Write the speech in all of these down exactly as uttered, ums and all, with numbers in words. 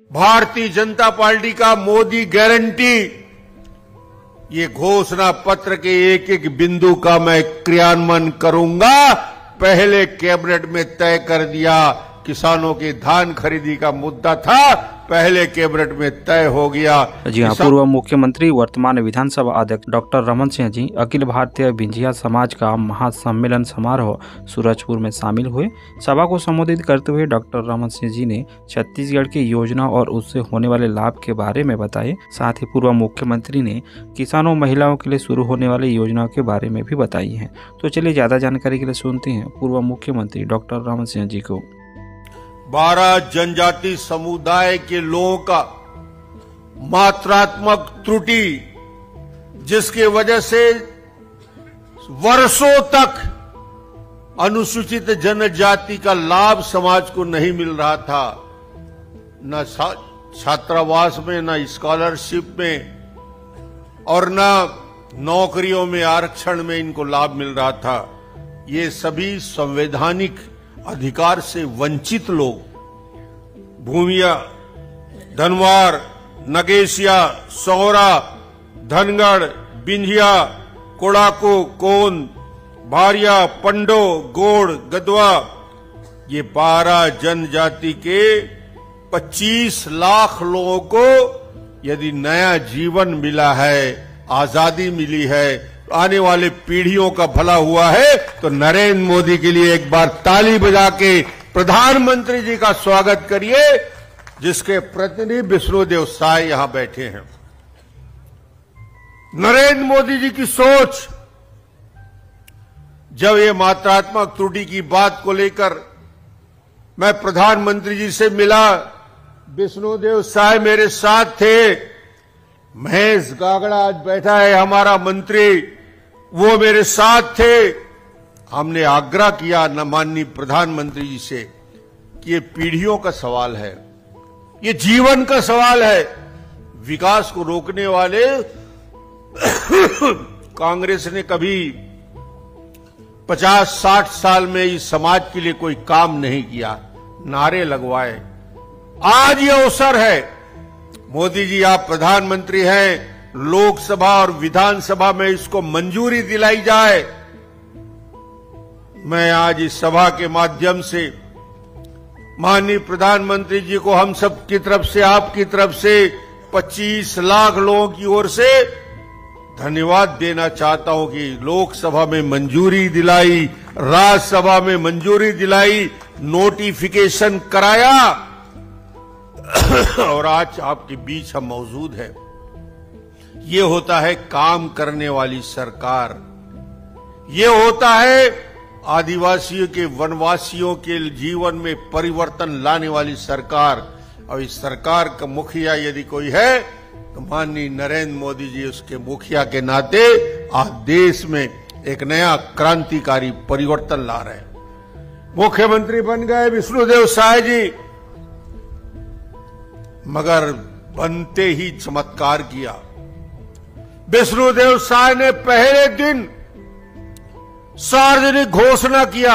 Bharatiya Janata party का Modi guarantee, ये घोषणा पत्र के एक एक बिंदु का मैं क्रियान्वयन करूंगा, पहले कैबिनेट में तय कर दिया। किसानों की धान खरीदी का मुद्दा था, पहले कैबिनेट में तय हो गया। जी हाँ, पूर्व मुख्यमंत्री वर्तमान विधानसभा अध्यक्ष डॉक्टर रमन सिंह जी अखिल भारतीय बिंझिया समाज का महासम्मेलन समारोह सूरजपुर में शामिल हुए। सभा को संबोधित करते हुए डॉक्टर रमन सिंह जी ने छत्तीसगढ़ की योजना और उससे होने वाले लाभ के बारे में बताए। साथ ही पूर्व मुख्यमंत्री ने किसानों महिलाओं के लिए शुरू होने वाली योजनाओं के बारे में भी बताई है। तो चलिए ज्यादा जानकारी के लिए सुनते हैं पूर्व मुख्यमंत्री डॉक्टर रमन सिंह जी को। बारह जनजाति समुदाय के लोगों का मात्रात्मक त्रुटि, जिसके वजह से वर्षों तक अनुसूचित जनजाति का लाभ समाज को नहीं मिल रहा था, न छात्रावास में, न स्कॉलरशिप में और न नौकरियों में आरक्षण में इनको लाभ मिल रहा था। ये सभी संवैधानिक अधिकार से वंचित लोग, भूमिया, धनवार, नगेशिया, सौरा, धनगढ़, बिंझिया, कोड़ाको, कोन, भारिया, पंडो, गोड़, गदवा, ये बारह जनजाति के पच्चीस लाख लोगों को यदि नया जीवन मिला है, आजादी मिली है, आने वाले पीढ़ियों का भला हुआ है, तो नरेंद्र मोदी के लिए एक बार ताली बजा के प्रधानमंत्री जी का स्वागत करिए, जिसके प्रतिनिधि विष्णुदेव साय यहां बैठे हैं। नरेंद्र मोदी जी की सोच, जब ये मात्रात्मक त्रुटि की बात को लेकर मैं प्रधानमंत्री जी से मिला, विष्णुदेव साय मेरे साथ थे, महेश गागड़ा आज बैठा है हमारा मंत्री, वो मेरे साथ थे। हमने आग्रह किया न माननीय प्रधानमंत्री जी से कि ये पीढ़ियों का सवाल है, ये जीवन का सवाल है। विकास को रोकने वाले कांग्रेस ने कभी पचास साठ साल में इस समाज के लिए कोई काम नहीं किया, नारे लगवाए। आज ये अवसर है, मोदी जी आप प्रधानमंत्री हैं, लोकसभा और विधानसभा में इसको मंजूरी दिलाई जाए। मैं आज इस सभा के माध्यम से माननीय प्रधानमंत्री जी को हम सब की तरफ से, आपकी तरफ से, पच्चीस लाख लोगों की ओर से धन्यवाद देना चाहता हूं कि लोकसभा में मंजूरी दिलाई, राज्यसभा में मंजूरी दिलाई, नोटिफिकेशन कराया और आज आपके बीच हम मौजूद हैं। ये होता है काम करने वाली सरकार, ये होता है आदिवासियों के, वनवासियों के जीवन में परिवर्तन लाने वाली सरकार। और इस सरकार का मुखिया यदि कोई है तो माननीय नरेंद्र मोदी जी उसके मुखिया के नाते आज देश में एक नया क्रांतिकारी परिवर्तन ला रहे हैं। मुख्यमंत्री बन गए विष्णुदेव साय जी, मगर बनते ही चमत्कार किया। विष्णुदेव साय ने पहले दिन सार्वजनिक घोषणा किया,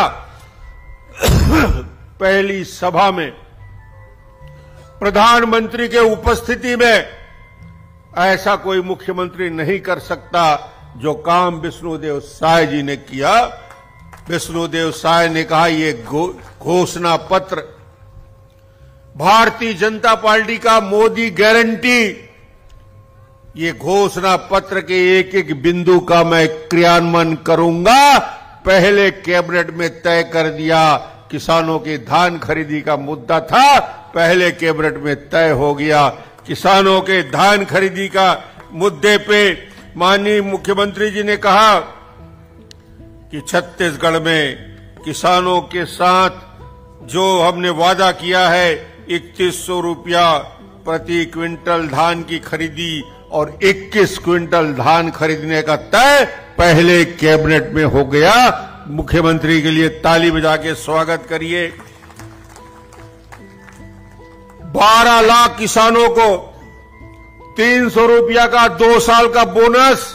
पहली सभा में प्रधानमंत्री के उपस्थिति में ऐसा कोई मुख्यमंत्री नहीं कर सकता जो काम विष्णुदेव साय जी ने किया। विष्णुदेव साय ने कहा ये घोषणा पत्र भारतीय जनता पार्टी का मोदी गारंटी, ये घोषणा पत्र के एक एक बिंदु का मैं क्रियान्वयन करूंगा, पहले कैबिनेट में तय कर दिया। किसानों की धान खरीदी का मुद्दा था, पहले कैबिनेट में तय हो गया। किसानों के धान खरीदी का मुद्दे पे माननीय मुख्यमंत्री जी ने कहा कि छत्तीसगढ़ में किसानों के साथ जो हमने वादा किया है, इकतीस सौ रुपया प्रति क्विंटल धान की खरीदी और इक्कीस क्विंटल धान खरीदने का तय पहले कैबिनेट में हो गया। मुख्यमंत्री के लिए ताली बजा के स्वागत करिए। बारह लाख किसानों को तीन सौ रुपया का दो साल का बोनस,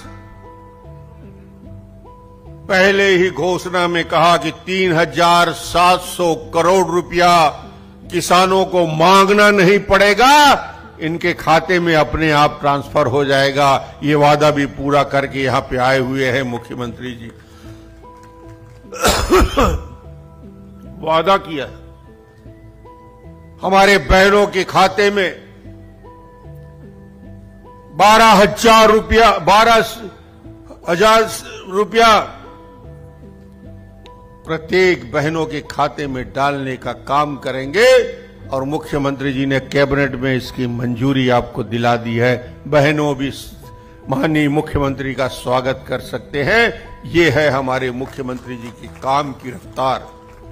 पहले ही घोषणा में कहा कि तीन हजार सात सौ करोड़ रुपया किसानों को मांगना नहीं पड़ेगा, इनके खाते में अपने आप ट्रांसफर हो जाएगा। ये वादा भी पूरा करके यहां पे आए हुए हैं मुख्यमंत्री जी। वादा किया हमारे बहनों के खाते में बारह हजार रुपया बारह हजार रुपया प्रत्येक बहनों के खाते में डालने का काम करेंगे और मुख्यमंत्री जी ने कैबिनेट में इसकी मंजूरी आपको दिला दी है। बहनों भी माननीय मुख्यमंत्री का स्वागत कर सकते हैं। ये है हमारे मुख्यमंत्री जी की काम की रफ्तार।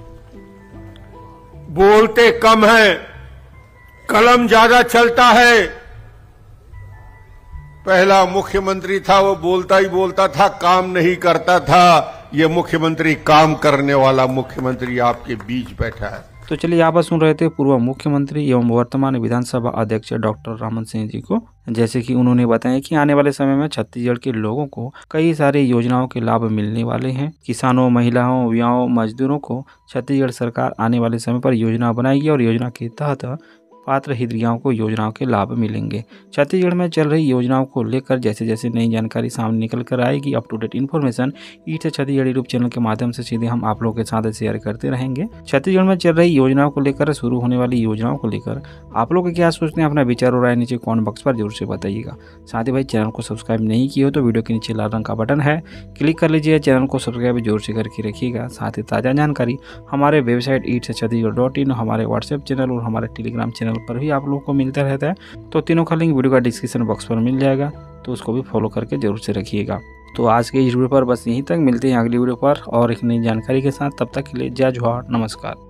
बोलते कम है, कलम ज्यादा चलता है। पहला मुख्यमंत्री था वो बोलता ही बोलता था, काम नहीं करता था। ये मुख्यमंत्री काम करने वाला मुख्यमंत्री आपके बीच बैठा है। तो चलिए आप सुन रहे थे पूर्व मुख्यमंत्री एवं वर्तमान विधानसभा अध्यक्ष डॉक्टर रमन सिंह जी को, जैसे कि उन्होंने बताया कि आने वाले समय में छत्तीसगढ़ के लोगों को कई सारी योजनाओं के लाभ मिलने वाले हैं। किसानों, महिलाओं, युवाओं, मजदूरों को छत्तीसगढ़ सरकार आने वाले समय पर योजना बनाएगी और योजना के तहत पात्र हितग्राहियों को योजनाओं के लाभ मिलेंगे। छत्तीसगढ़ में चल रही योजनाओं को लेकर जैसे जैसे नई जानकारी सामने निकल कर आएगी, अप टू डेट इन्फॉर्मेशन ईट से छत्तीसगढ़ यूट्यूब चैनल के माध्यम से सीधे हम आप लोगों के साथ शेयर करते रहेंगे। छत्तीसगढ़ में चल रही योजनाओं को लेकर, शुरू होने वाली योजनाओं को लेकर आप लोग क्या सोचते हैं, अपना विचार और राय नीचे कॉमेंट बॉक्स पर जरूर से बताइएगा। साथ ही भाई चैनल को सब्सक्राइब नहीं किए हो तो वीडियो के नीचे लाल रंग का बटन है, क्लिक कर लीजिए। चैनल को सब्सक्राइब जरूर से करके रखिएगा। साथ ही ताज़ा जानकारी हमारे वेबसाइट ईट से छत्तीसगढ़ डॉट इन, हमारे व्हाट्सएप चैनल और हमारे टेलीग्राम चैनल पर भी आप लोग को मिलता रहता है। तो तीनों का लिंक वीडियो का डिस्क्रिप्शन बॉक्स पर मिल जाएगा, तो उसको भी फॉलो करके जरूर से रखिएगा। तो आज के इस वीडियो पर बस यहीं तक, मिलते हैं अगली वीडियो पर और एक नई जानकारी के साथ। तब तक के लिए जय जोहार, नमस्कार।